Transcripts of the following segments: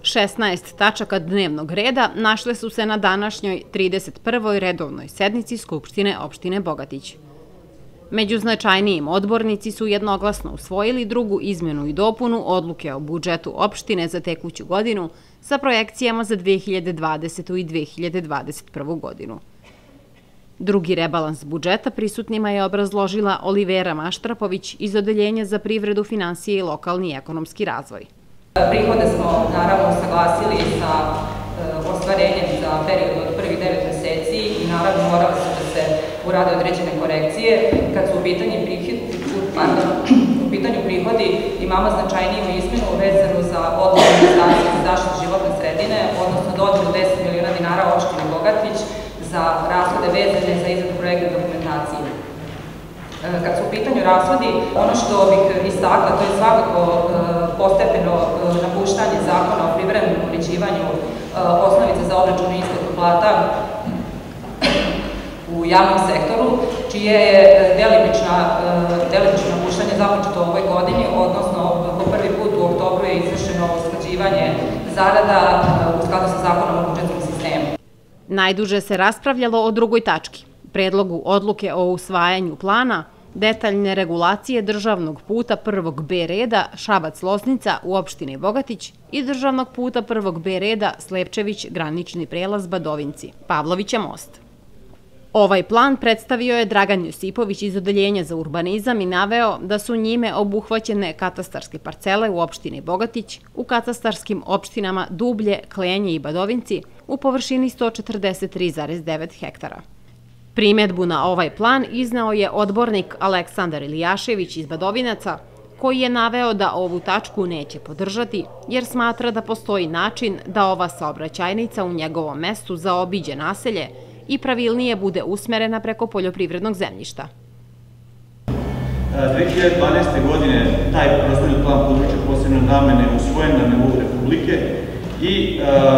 16 tačaka dnevnog reda našle su se na današnjoj 31. redovnoj sednici Skupštine opštine Bogatić. Među značajnijim odbornici su jednoglasno usvojili drugu izmjenu i dopunu odluke o budžetu opštine za tekuću godinu sa projekcijama za 2020. i 2021. godinu. Drugi rebalans budžeta prisutnima je obrazložila Olivera Maštrapović iz Odeljenja za privredu, finansije i lokalni i ekonomski razvoj. Prihode smo naravno saglasili sa ostvarenjem za period od prvih 9 meseci i naravno morali su da se urade određene korekcije. Kad su u pitanju prihodi, imamo značajniju izmjenu vezanu za odluku Ministarstva za zaštitu životne sredine, odnosno dodelu 10 miliona dinara opštini Bogatić za rashode vezane za izradu projektne dokumentacije. Kad su u pitanju rashodi, ono što bih istakla, to je svakako postepeno napuštanje zakona o privremenom uređivanju osnovice za obračun i isplatu plata u javnom sektoru, čije je delimično napuštanje započeto u ovoj godini, odnosno po prvi put u oktobru je izvršeno usklađivanje zarada u skladu sa zakonom o budžetskom sistemu. Najduže se raspravljalo o drugoj tački, predlogu odluke o usvajanju plana detaljne regulacije državnog puta prvog B reda Šabac-Loznica u opštini Bogatić i državnog puta prvog B reda Slepčević granični prelaz Badovinci, Pavlovića most. Ovaj plan predstavio je Dragan Josipović iz Odeljenja za urbanizam i naveo da su njime obuhvaćene katastarske parcele u opštini Bogatić, u katastarskim opštinama Dublje, Klenje i Badovinci u površini 143,9 hektara. Primjedbu na ovaj plan izneo je odbornik Aleksandar Ilijašević iz Badovinaca, koji je naveo da ovu tačku neće podržati jer smatra da postoji način da ova saobraćajnica u njegovom mestu zaobiđe naselje i pravilnije bude usmerena preko poljoprivrednog zemljišta. 2012. godine taj prostorni plan područja posebne namene usvojen na nivou Republike i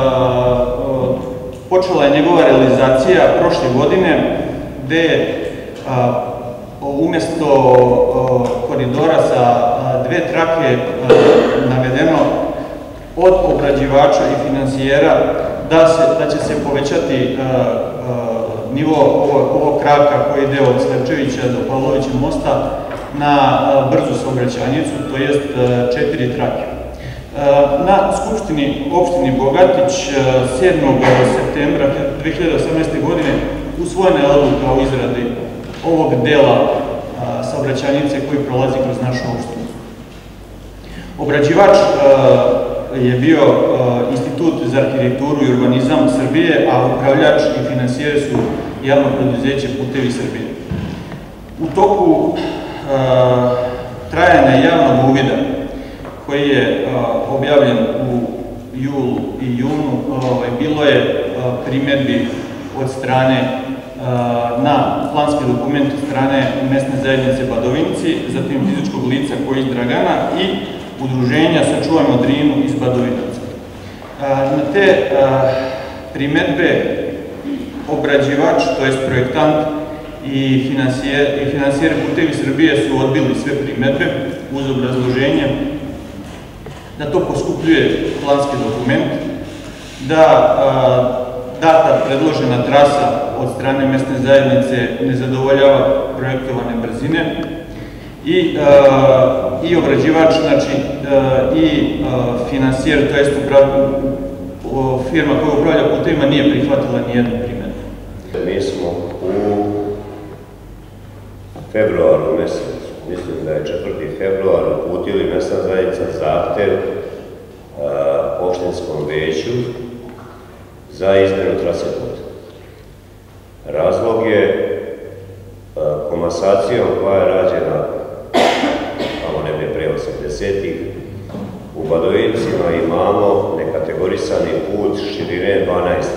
počela je njegova realizacija prošle godine, gde je umjesto koridora sa dve trake navedeno od obrađivača i finansijera da će se povećati nivo ovog kraka koji ide od Slepčevića do Pavlovića mosta na brzu saobraćajnicu, to jest 4 trake. Na Skupštini opštini Bogatić 7. septembra 2018. godine usvojena je odluka o izradi ovog dela saobraćajnice koji prolazi kroz našu opštinu. Obrađivač je bio Institut za arhitekturu i urbanizam Srbije, a upravljač i finansijeri su javno preduzeće Putevi Srbije. U toku trajanja javnog uvida koji je objavljen u julu i junu, bilo je primjedbi od strane na planski dokument od strane mesne zajednice Badovinci, zatim fizičkog lica Kojić Dragana i udruženja Sačuvajmo Drinu iz Badovinaca. Na te primjedbe obrađivač, to jest projektant i finansijeri Putevi Srbije su odbili sve primjedbe uz obrazloženje da to poskupljuje planski dokument, da data predložena trasa od strane mesne zajednice ne zadovoljava projektovane brzine i obrađivač, znači i finansijer, to jest firma koja upravlja putevima nije prihvatila nijednu primjedbu. Mi smo u februaru mesecu, mislim da je 4. februar, uputili mesna zajednica zahtev opštinskom veću za izmenu trase puta. Razlog je komasacijom koja je rađena tamo negdje pre 80-ih. U Badovincima imamo nekategorisani put širine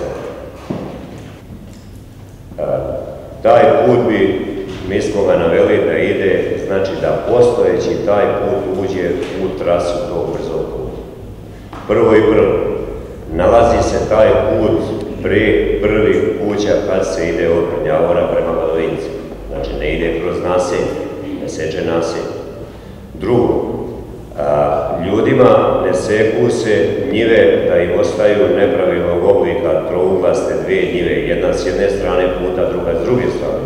12. Taj put bi, mi smo ga naveli da ide, znači da postojeći taj put uđe u trasu tog brzog puta. Prvo i prvo, nalazi se taj put pre prvih kuća kad se ide od Brnjavora prema Badovincima. Znači ne ide kroz naselje, ne seče naselje. Drugo, ljudima ne seku se njive da im ostaju nepravilnog oblika, trouglaste dve njive, jedna s jedne strane puta, druga s druge strane.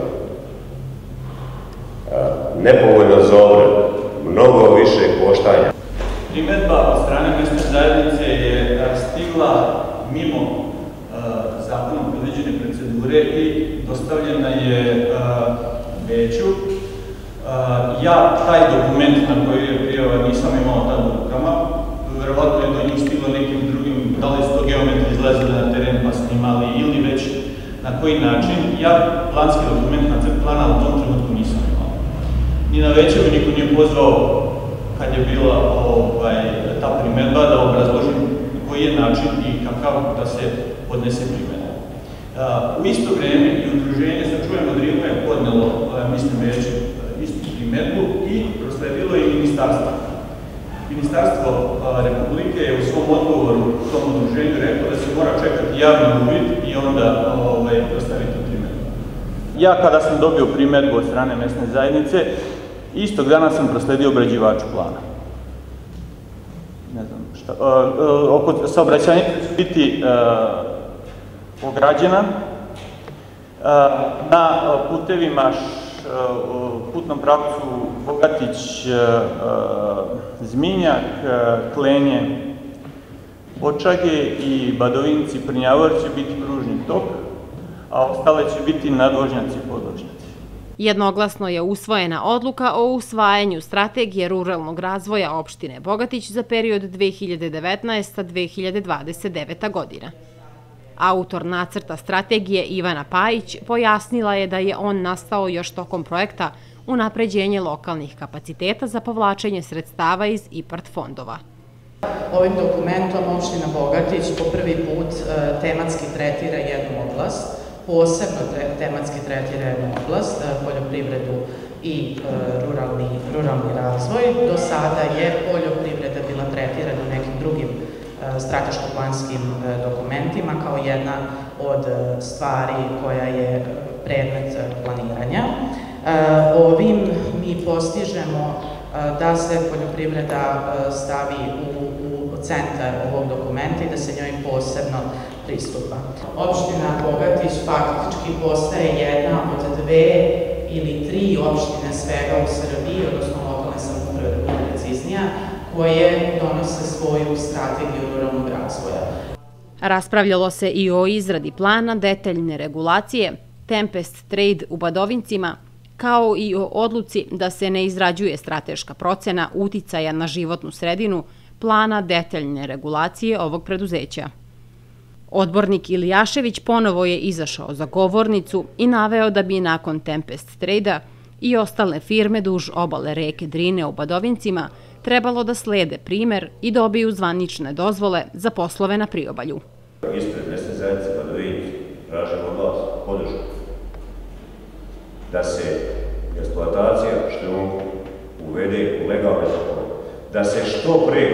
Nepovoljno za obradu, mnogo više koštanja. Primedba od strane mesne zajednice je stigla mimo zakonom predviđene procedure i dostavljena je veću. Ja taj dokument na koji je prijava nisam imao tad u rukama, verovatno je do njih stiglo nekim drugim, da li su to geometri izlazili na teren pa snimali ili već na koji način. Ja planski dokument, nacrt plana u tom trenutku nisam imao. Ni na većevu niko nije pozvao kad je bila ta primedba da obrazložim koji je način i kakav da se podnese primedba. U isto vreme i udruženje sa čujem od Rilka je podnelo, mislim već, istu primedbu i prosledilo je ministarstvo. Ministarstvo Republike je u svom odgovoru u tom udruženju rekao da se mora čekati javni uvid i onda proslediti primedbu. Ja kada sam dobio primedbu od strane mesne zajednice, istog dana sam prosledio obrađivaču plana. Ne znam šta. Oko saobraćanja će biti ograđena na putevima putnom pravcu Bogatić-Zminjak, Klenje, Očage i Badovinci-Prnjavor će biti pružni tok, a ostale će biti nadvožnjaci i podvožnjaci. Jednoglasno je usvojena odluka o usvajanju strategije ruralnog razvoja opštine Bogatić za period 2019-2029. godina. Autor nacrta strategije Ivana Pajić pojasnila je da je on nastao još tokom projekta unapređenje lokalnih kapaciteta za povlačenje sredstava iz IPARD fondova. Ovim dokumentom opština Bogatić po prvi put tematski tretira jednu oblast, posebno tematski tretira jednu oblast, poljoprivredu i ruralni razvoj. Do sada je poljoprivreda bila tretirana u nekim drugim strateško-planskim dokumentima kao jedna od stvari koja je predmet planiranja. Ovim mi postižemo da se poljoprivreda stavi u centar ovog dokumenta i da se njoj posebno pristupa. Opština Bogatić faktički postaje jedna od dve ili tri opštine svega u Srbiji, odnosno lokalne samouprave, da bude preciznija, koje donose svoju strategiju ruralnog razvoja. Raspravljalo se i o izradi plana detaljne regulacije Tempest Trade u Badovincima, kao i o odluci da se ne izrađuje strateška procena uticaja na životnu sredinu plana detaljne regulacije ovog preduzeća. Odbornik Ilijašević ponovo je izašao za govornicu i naveo da bi nakon Tempest Trade-a i ostale firme duž obale reke Drine u Badovincima trebalo da slede primer i dobiju zvanične dozvole za poslove na priobalju. Ispred mesne zajednice Badovinci tražimo od vas podršku da se eksploatacija šljunka uvede u legalne tokove, da se što pre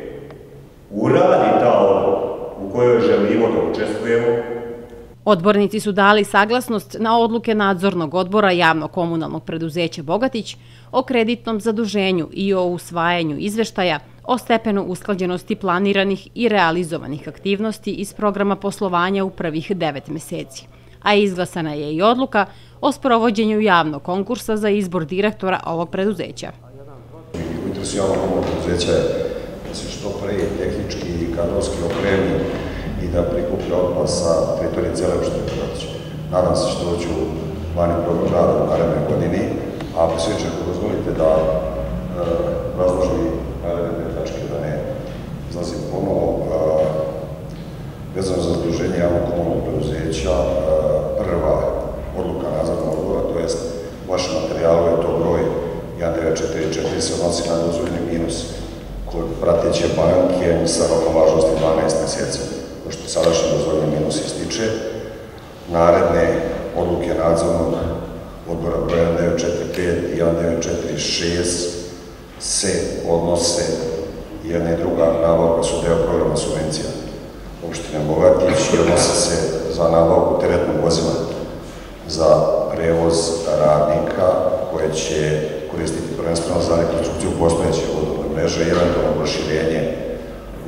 uradi ta odluka u kojoj želimo da učestvujemo. Odbornici su dali saglasnost na odluke nadzornog odbora javno-komunalnog preduzeća Bogatić o kreditnom zaduženju i o usvajanju izveštaja o stepenu usklađenosti planiranih i realizovanih aktivnosti iz programa poslovanja u prvih 9 meseci, a izglasana je i odluka o sprovođenju javnog konkursa za izbor direktora ovog preduzeća. U interesu javnog preduzeća je da se što pre tehnički i kadrovski opremi i da prikuplja otpad sa teritorije cijele opštine Bogatić. Nadam se što ću plani program rada u narednoj godini, a ako svi ako dozvolite da razložim naredne tačke, da ne izlazim ponovo, vezano za zaduženje javnog komunalnog preduzeća, prva odluka nadzornog odbora, to jest u vašem materijalu je to broj 1944, se odnosi na dozvoljeni minus kod prateće banke sa rokom važnosti 12 meseci, pošto sadašnji dozvoljeni minus ističe. Naredne odluke nadzornog odbora broja 1945 i 1946 se odnose jedna i druga nabavka su deo programa subvencija opštine Bogatić i odnose se za nabavku teretnog vozila za prevoz radnika koje će koristiti prvenstveno za rekonstrukciju postojeće vodovodne mreže i eventualno proširenje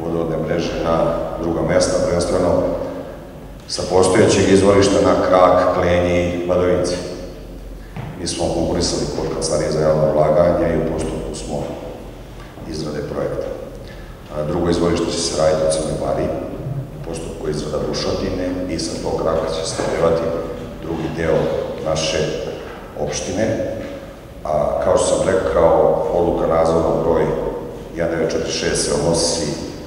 vodovodne mreže na druga mesta, prvenstveno sa postojećeg izvorišta na Krak, Klenji i Vladovinci. Mi smo konkurisali kod Kancelarije za javno ulaganje i u postupku smo izrade projekta. Drugo izvorište će se raditi u Crnoj Bari, u postupku izrada bušotine i sa tog Kraka će se snabdevati drugi deo naše opštine. A kao što sam rekao, odluka nadzornog broj 1946 se odnosi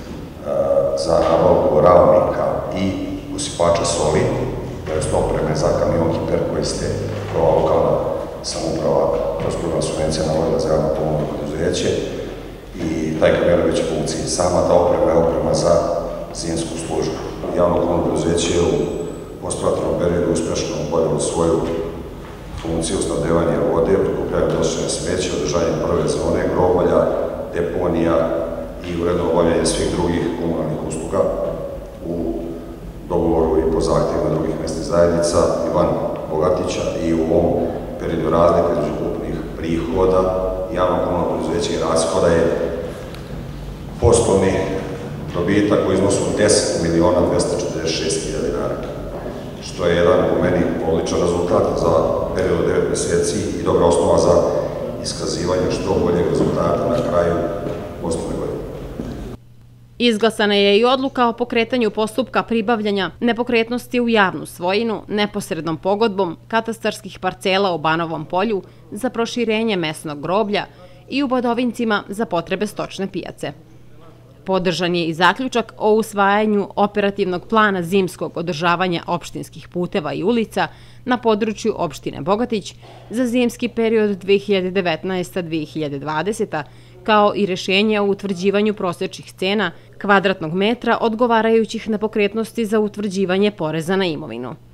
za nabavku ravnika i usipača soli, to je opreme za kamion Hiper koji ste kao lokalna samouprava kroz program subvencija naložila za javno komunalno preduzeće i taj kamion je već u funkciji. Sama ta oprema je oprema za zimsku službu. Javno komunalno preduzeće je u postratnom periodu uspešno obavljalo svoju funkciju snabdevanja vode, prikupljanje nošenja smeća, održanje prve zone, grobalja, deponija i uredno obavljanje svih drugih komunalnih usluga u dogovoru i po zahtjevima drugih mesnih zajednica Ivan Bogatića i u ovom periodu razlike između ukupnih prihoda javno komunalno preduzeće i rashoda je poslovni dobitak u iznosu 10.246.000 dinara, što je jedan po meni odličan rezultat za period od 9 meseci i dobra osnova za iskazivanje što boljeg rezultata na kraju poslovne godine. Izglasana je i odluka o pokretanju postupka pribavljanja nepokretnosti u javnu svojinu neposrednom pogodbom katastarskih parcela u Banovom polju za proširenje mesnog groblja i u Badovincima za potrebe stočne pijace. Podržan je i zaključak o usvajanju operativnog plana zimskog održavanja opštinskih puteva i ulica na području opštine Bogatić za zimski period 2019-2020, kao i rešenje o utvrđivanju prosečnih cena kvadratnog metra odgovarajućih nepokretnosti za utvrđivanje poreza na imovinu.